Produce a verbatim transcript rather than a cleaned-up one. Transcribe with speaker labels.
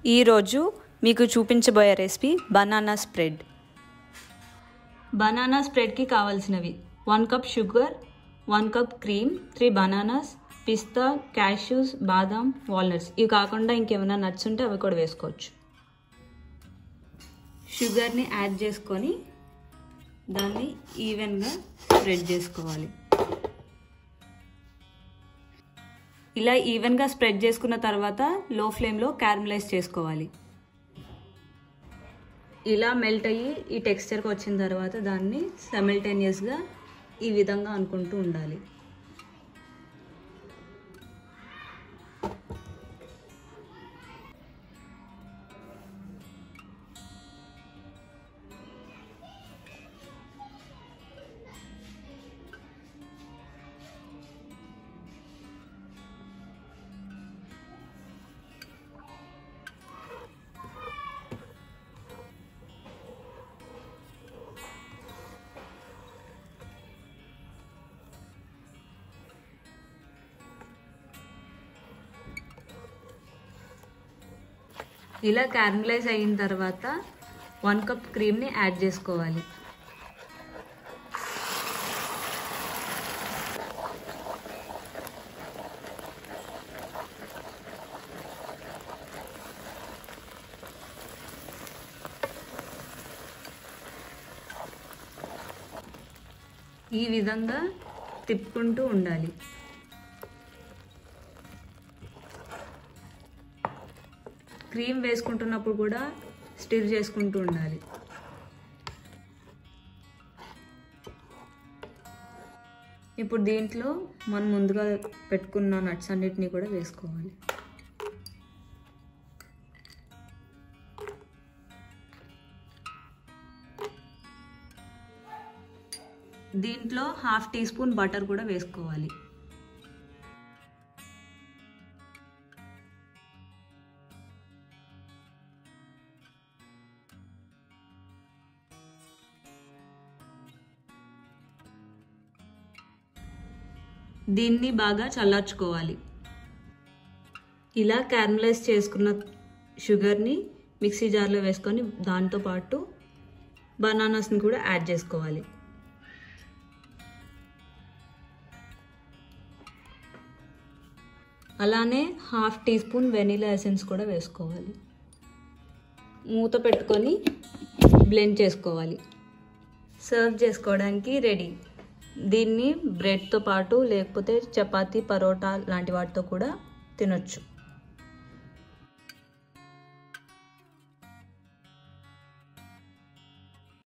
Speaker 1: ఈరోజు మీకు చూపించబోయే రెసిపీ బనానా స్ప్రెడ్. బనానా స్ప్రెడ్కి కావాల్సినవి one cup sugar, one cup cream, three bananas, పిస్తా, క్యాష్యూస్, బాదాం, వాల్నట్స్. ఇవి కాకుండా ఇంకేమైనా నట్స్ ఉంటే అవి కూడా వేసుకోవచ్చు. షుగర్ని యాడ్ చేసుకొని దాన్ని ఈవెన్గా స్ప్రెడ్ చేసుకోవాలి. ఇలా ఈవెన్గా స్ప్రెడ్ చేసుకున్న తర్వాత లో ఫ్లేమ్లో క్యారమలైజ్ చేసుకోవాలి. ఇలా మెల్ట్ అయ్యి ఈ టెక్స్చర్కి వచ్చిన తర్వాత దాన్ని సైమల్టేనియస్గా ఈ విధంగా అనుకుంటూ ఉండాలి. ఇలా క్యారమలైజ్ అయిన తర్వాత వన్ కప్ క్రీమ్ని యాడ్ చేసుకోవాలి. ఈ విధంగా తిప్పుకుంటూ ఉండాలి. క్రీమ్ వేసుకుంటున్నప్పుడు కూడా స్టిర్ చేసుకుంటూ ఉండాలి. ఇప్పుడు దీంట్లో మనం ముందుగా పెట్టుకున్న నట్స్ అన్నిటినీ కూడా వేసుకోవాలి. దీంట్లో హాఫ్ టీ స్పూన్ బటర్ కూడా వేసుకోవాలి. దీన్ని బాగా చల్లార్చుకోవాలి. ఇలా క్యారమలైజ్ చేసుకున్న షుగర్ని మిక్సీ జార్లో వేసుకొని దాంతోపాటు బనానాస్ని కూడా యాడ్ చేసుకోవాలి. అలానే half teaspoon vanilla essence కూడా వేసుకోవాలి. మూత పెట్టుకొని బ్లెండ్ చేసుకోవాలి. సర్వ్ చేసుకోవడానికి రెడీ. దీన్ని బ్రెడ్తో పాటు లేకపోతే చపాతీ, పరోటా లాంటి వాటితో కూడా తినొచ్చు.